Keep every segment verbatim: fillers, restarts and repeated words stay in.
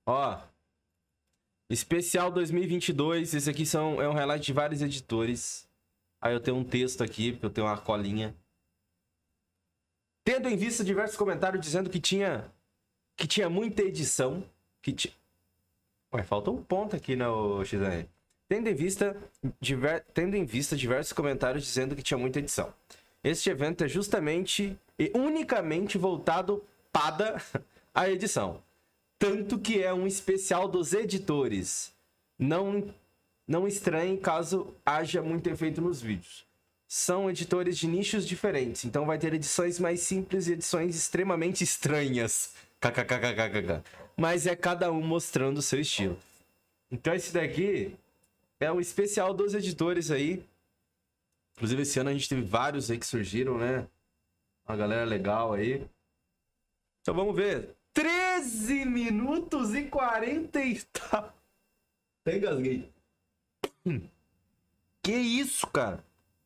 Ó. Especial dois mil e vinte e dois. Esse aqui são, é um highlight de vários editores. Aí eu tenho um texto aqui, porque eu tenho uma colinha. Tendo em vista diversos comentários dizendo que tinha, que tinha muita edição. Que ti... Ué, faltou um ponto aqui, né, X R? Tendo em, vista, diver... Tendo em vista diversos comentários dizendo que tinha muita edição. Este evento é justamente e unicamente voltado para a edição. Tanto que é um especial dos editores. Não, não estranhe caso haja muito efeito nos vídeos. São editores de nichos diferentes, então vai ter edições mais simples e edições extremamente estranhas. Kkkkkkk. Mas é cada um mostrando o seu estilo. Então esse daqui é o especial dos editores aí. Inclusive esse ano a gente teve vários aí que surgiram, né? Uma galera legal aí. Então vamos ver. treze minutos e quarenta e... Até engasguei. Que isso, cara?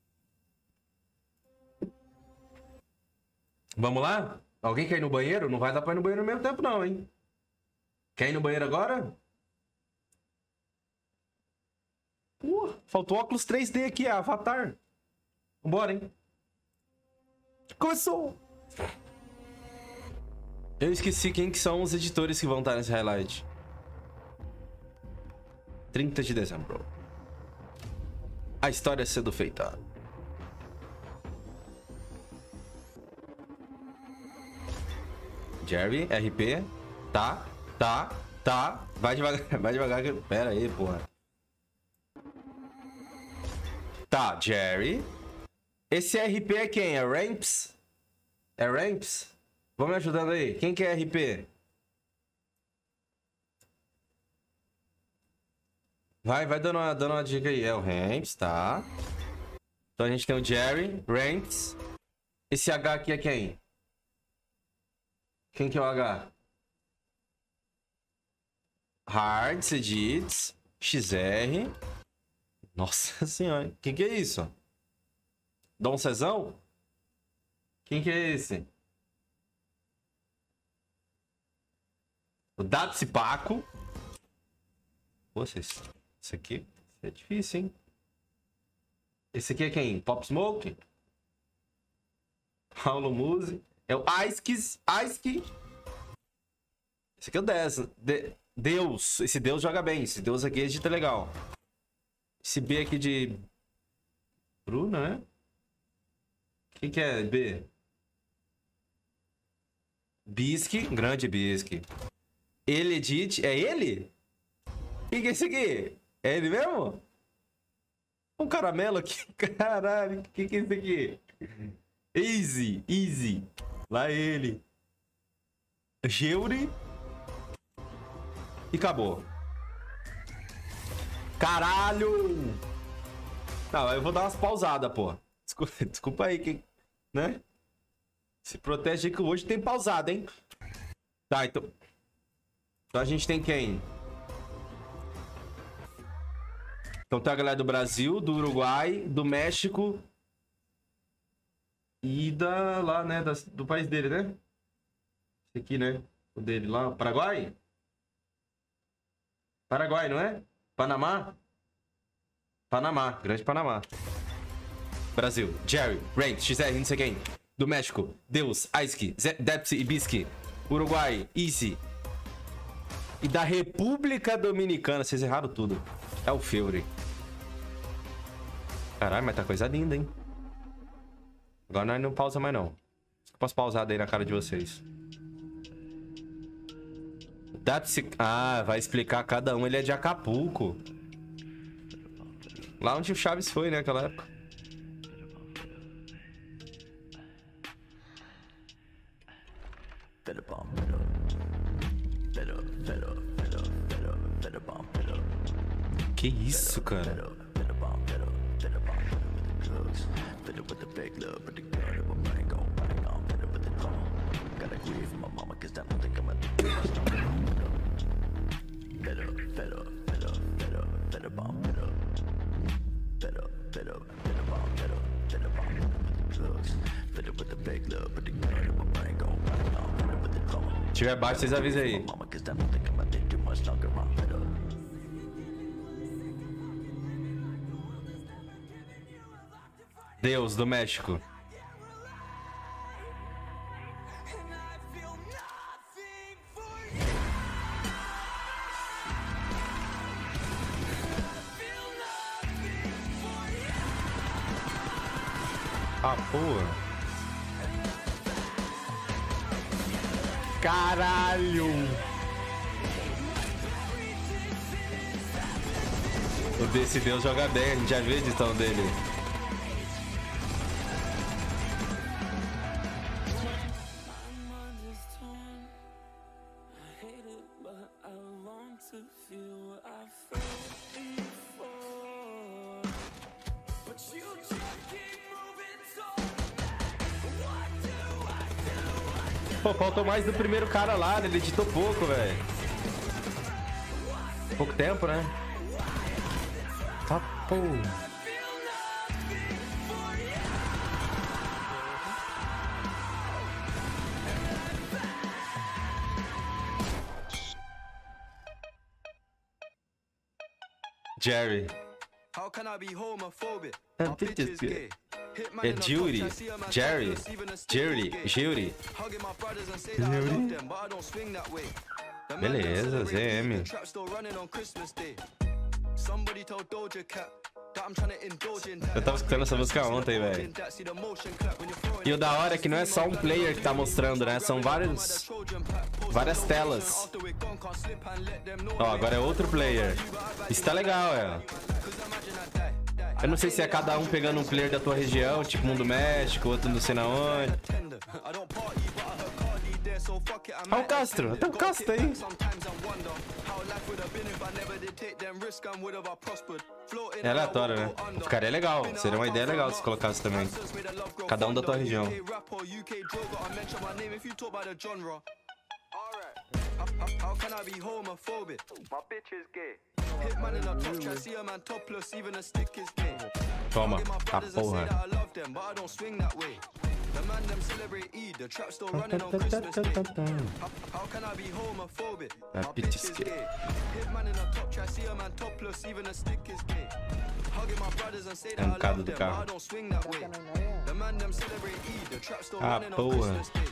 Vamos lá? Alguém quer ir no banheiro? Não vai dar pra ir no banheiro ao mesmo tempo não, hein? Quer ir no banheiro agora? Uh, faltou óculos três D aqui, Avatar. Vambora, hein? Começou! Eu esqueci quem que são os editores que vão estar nesse highlight. trinta de dezembro. A história sendo feita. Jerry, R P. Tá, tá, tá. Vai devagar, vai devagar. Pera aí, porra. Tá, Jerry. Esse R P é quem? É Ramps? É Ramps? Vamos me ajudando aí. Quem que é R P? Vai, vai dando uma, dando uma dica aí. É o Ramps, tá. Então a gente tem o Jerry, Ramps. Esse H aqui é quem? Quem que é o H? Hards, Edits, X R. Nossa senhora, quem que é isso? Dom Cezão? Quem que é esse? O Datsi Paco. Poxa, esse, esse aqui é difícil, hein? Esse aqui é quem? Pop Smoke? Paulo Musi. É o Ice Ice. Esse aqui é o dez. De, Deus. Esse Deus joga bem. Esse Deus aqui edita legal. Esse B aqui de... Bruna, né? Quem que é B? Bisque. Grande Bisque. Ele edit. É ele? Quem que é esse aqui? É ele mesmo? Um caramelo aqui. Caralho. Quem que é esse aqui? Easy. Easy. Lá ele. Geuri. E acabou. Caralho! Não, eu vou dar umas pausadas, pô. Desculpa, desculpa aí, quem, né? Se protege aí que hoje tem pausada, hein? Tá, então... Então a gente tem quem? Então tem a galera do Brasil, do Uruguai, do México... E da... lá, né? Da, do país dele, né? Esse aqui, né? O dele lá. Paraguai? Paraguai, não é? Panamá? Panamá. Grande Panamá. Brasil. Jerry, Rank, X R, não sei quem. Do México. Deus, Ice, Depsy e Bisky. Uruguai, Easy. E da República Dominicana. Vocês erraram tudo. É o Fury. Caralho, mas tá coisa linda, hein? Agora nós não pausa mais, não. Eu posso pausar daí na cara de vocês. Depsy... Ah, vai explicar cada um. Ele é de Acapulco. Lá onde o Chaves foi, né? Naquela época. Que isso, cara? Se tiver baixo, vocês avisam aí. Deus do México. Ah, porra. Caralho. O desse Deus joga bem, a gente já viu a edição dele. Pô, faltou mais do primeiro cara lá, ele editou pouco, velho. Pouco tempo, né? Tá, pô. Jerry. É Judy, Jerry, Jerry, Judy. Beleza, Z M. Eu tava escutando essa música ontem, velho. E o da hora é que não é só um player que tá mostrando, né? São vários, várias telas. Ó, agora é outro player. Isso tá legal, é. Eu não sei se é cada um pegando um player da tua região, tipo um do México, outro não sei na onde. Olha o Castro, até o Castro aí. É aleatório, né? Ficaria legal, seria uma ideia legal se colocasse também. Cada um da tua região. How can I be homophobic? My bitch is gay. Hitman in a top try, see a man topless, even a stick is gay. Toma, a porra. The man them celebrate Eid, the trap still running on Christmas Day. How can I be homophobic? My bitch is gay. Hitman in a top try, see a man topless, even a stick is gay. Hugging my brothers and say that I love them, but I don't swing that way. The man them celebrate Eid, the trap still running on Christmas Day.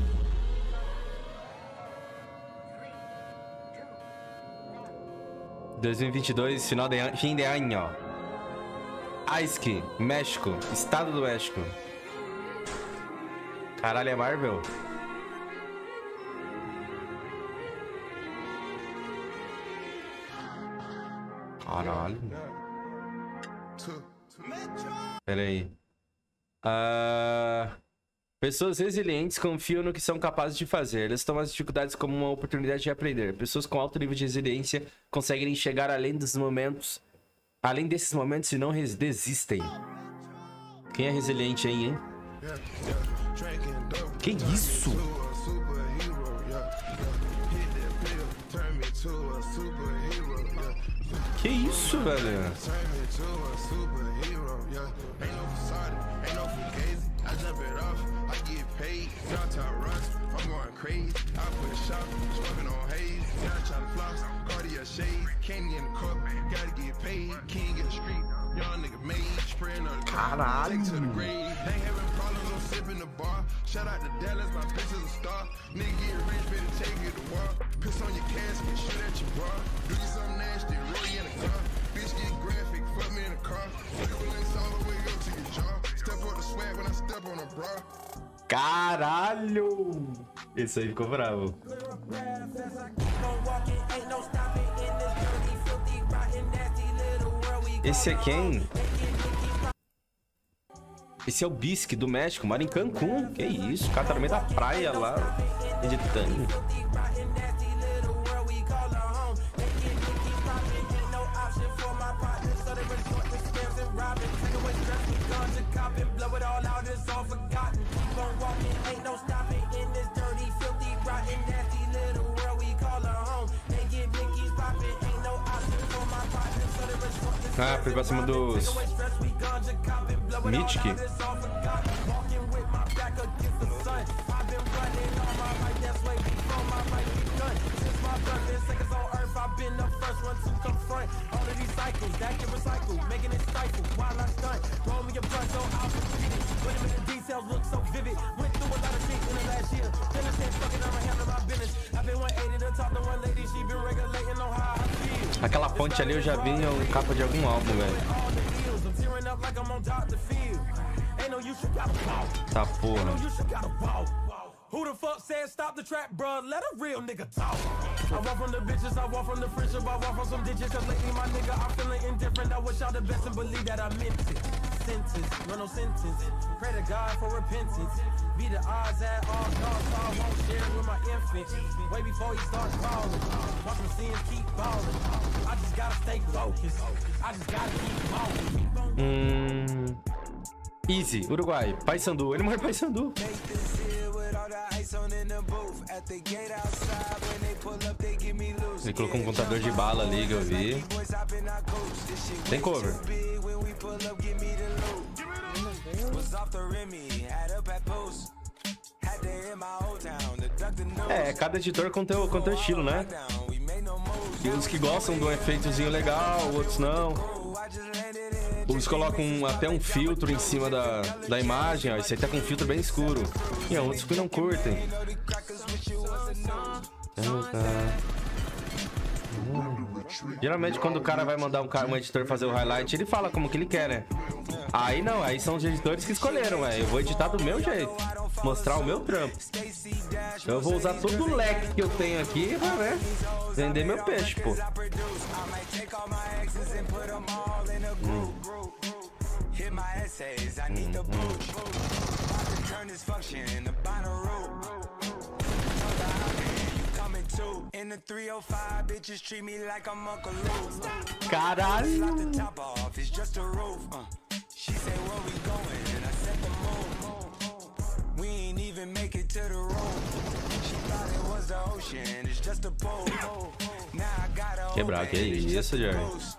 dois mil e vinte e dois, final de ano, fim de ano. Aiski, México, Estado do México. Caralho, é Marvel? Caralho. Pera aí. Uh... Pessoas resilientes confiam no que são capazes de fazer. Elas tomam as dificuldades como uma oportunidade de aprender. Pessoas com alto nível de resiliência conseguem chegar além dos momentos, além desses momentos e não desistem. Quem é resiliente aí, hein? Que isso? Que isso, velho? Caralho. Caralho! Esse aí ficou bravo. Esse é quem? Esse é o Bisque do México, mora em Cancún. Que isso? O cara tá no meio da praia lá, editando. Ah, foi pra cima dos Mythic. Aquela fonte ali eu já vi em capa de algum álbum, velho. Tá porra. Who the fuck said stop the trap, bruh? Let a real nigga talk. I walk from the bitches, I walk from the friendship, I walk from some ditches. Cause lately, my nigga, I'm feeling indifferent. I wish y'all the best and believe that I meant it. Sentence, no, no sentence. Pray to God for repentance. Be the odds at all costs, so I won't share with my infant. Way before he starts calling. Watch my sins keep falling. I just gotta stay focused. I just gotta keep falling. Hum... Easy, Uruguai, Paysandu. Ele morreu em Paysandu. Ele colocou um contador de bala ali que eu vi. Tem cover. É, cada editor com teu, com teu estilo, né? E uns que gostam de um efeitozinho legal, outros não. Uns colocam um, até um filtro em cima da, da imagem, ó. Esse aí tá com um filtro bem escuro. E ó, outros que não curtem. Geralmente quando o cara vai mandar um, cara, um editor fazer o highlight, ele fala como que ele quer, né? Aí não, aí são os editores que escolheram, ué. Eu vou editar do meu jeito, mostrar o meu trampo. Eu vou usar todo o leque que eu tenho aqui pra, né, vender meu peixe, pô. Hum. Caralho! Quebrar, que isso, Jerry?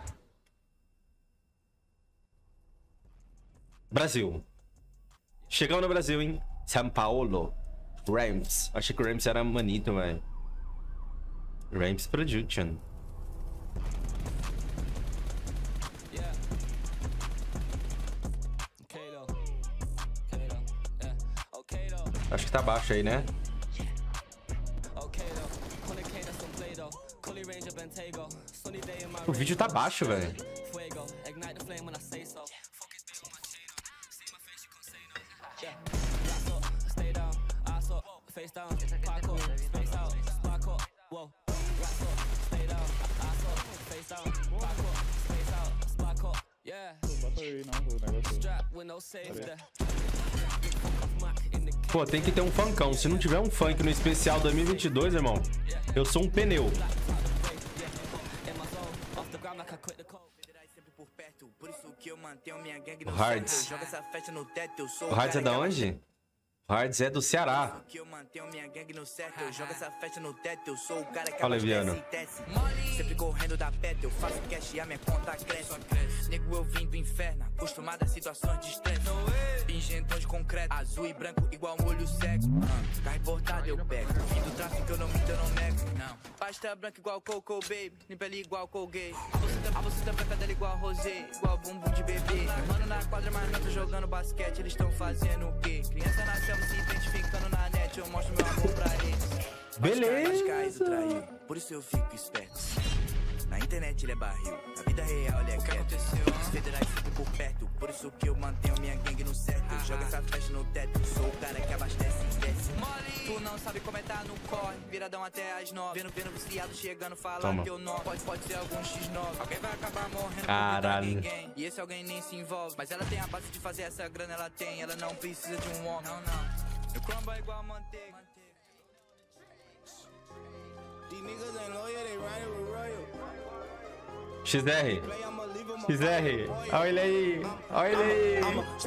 Brasil. Chegamos no Brasil, hein? São Paulo. Ramps. Achei que o Ramps era manito, velho. Ramps Production. Acho que tá baixo aí, né? O vídeo tá baixo, velho. Pô, tem que ter um funkão. Se não tiver um funk no especial dois mil e vinte e dois, irmão, eu sou um pneu. O Hards. O Hards é da onde? O Hards é do Ceará. Fala, Viano. Sempre correndo da peta, eu faço cash e a minha conta cresce. Nego, eu vim do inferno, acostumado a situações de estresse. Pingentão de concreto, azul e branco igual um olho cego. Carro importado eu pego, fim do tráfico eu não me eu não nego. Não, pasta branca igual Coco Baby, nem pele igual Colgate. A você tá branca dela igual Rosé, igual bumbum de bebê. Mano na quadra, mas não tô jogando basquete, eles tão fazendo o quê? Criança nasceu se identificando na net, eu mostro meu amor pra eles. Beleza! Por isso eu fico esperto. Na internet ele é barril, na vida real ele é quieto. Os federais ficam por perto, por isso que eu mantenho minha gangue no certo. Eu jogo essa festa no teto, sou o cara que abastece e desce. Tu não sabe como é tá no corre, viradão até as nove. Vendo, vendo viciado chegando, falando que eu não. Pode, pode ser algum xis nove. Alguém vai acabar morrendo. Caralho. Ninguém. E esse alguém nem se envolve. Mas ela tem a base de fazer essa grana, ela tem. Ela não precisa de um homem. Não, não. Meu crumble é igual a manteiga. X R. X R. Olha ele aí. Olha ele aí.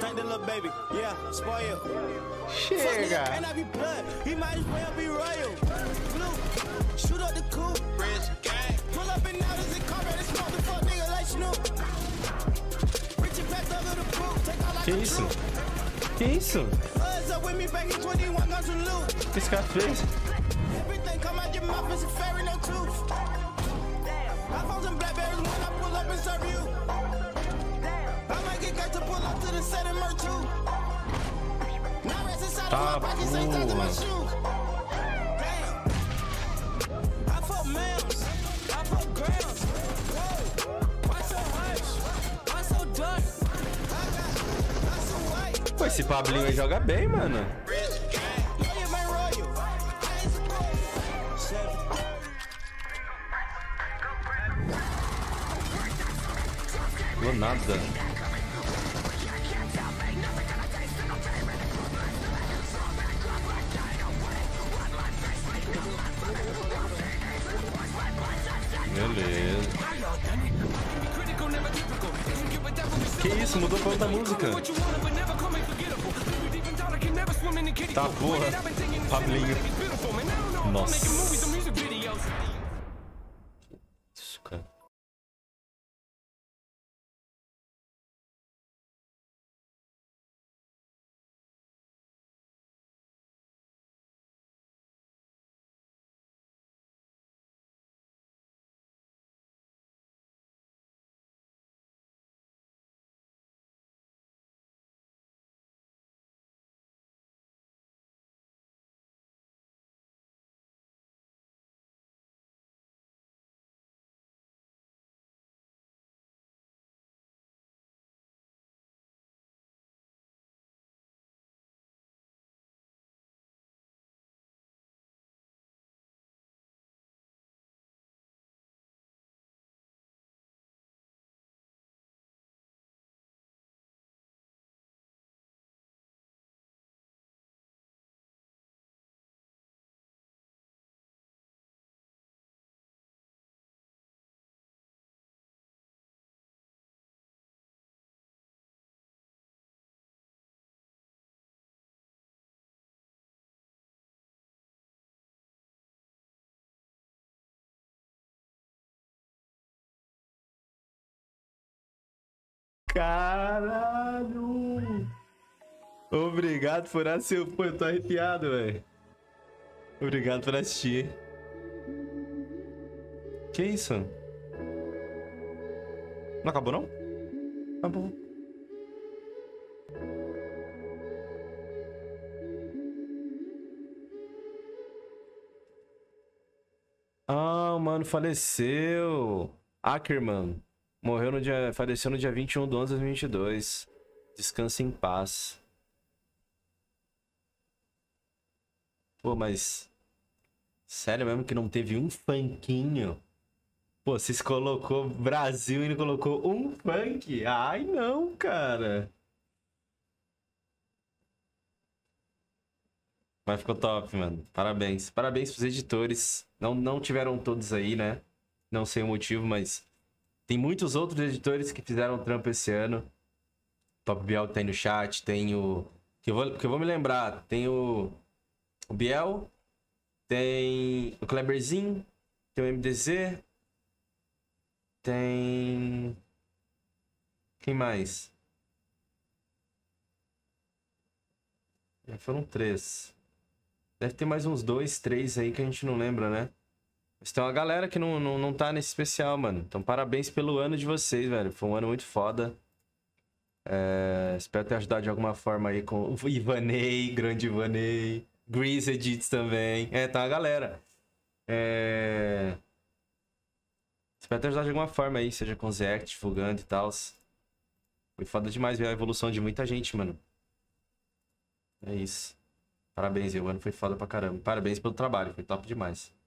Chega. Que isso? Que isso? O que esse cara fez? Tá, porra. Pô, esse Pablinho aí joga bem, mano. Não nada. Beleza. Que isso? Mudou pra outra música. Tá, porra. Pablinho. Nossa. Isso, cara. Caralho! Obrigado por assistir. Pô, eu tô arrepiado, velho. Obrigado por assistir. Que isso? Não acabou, não? Acabou. Ah, o mano faleceu. Ackerman. Morreu no dia... Faleceu no dia vinte e um de onze de dois mil e vinte e dois. Descanse em paz. Pô, mas... Sério mesmo que não teve um funkinho? Pô, vocês colocou Brasil e não colocou um funk? Ai, não, cara. Mas ficou top, mano. Parabéns. Parabéns pros editores. Não, não tiveram todos aí, né? Não sei o motivo, mas... Tem muitos outros editores que fizeram trampo esse ano. Top Biel tem no chat, tem o... Que eu vou, que eu vou me lembrar. Tem o... O Biel. Tem o Kleberzinho. Tem o M D Z. Tem... Quem mais? Já foram três. Deve ter mais uns dois, três aí que a gente não lembra, né? Mas tem uma galera que não, não, não tá nesse especial, mano. Então, parabéns pelo ano de vocês, velho. Foi um ano muito foda. É... Espero ter ajudado de alguma forma aí com o Ivanei, grande Ivanei. Grease Edits também. É, tá uma galera. É... Espero ter ajudado de alguma forma aí, seja com o Zé, divulgando e tal. Foi foda demais ver a evolução de muita gente, mano. É isso. Parabéns, o ano foi foda pra caramba. Parabéns pelo trabalho, foi top demais.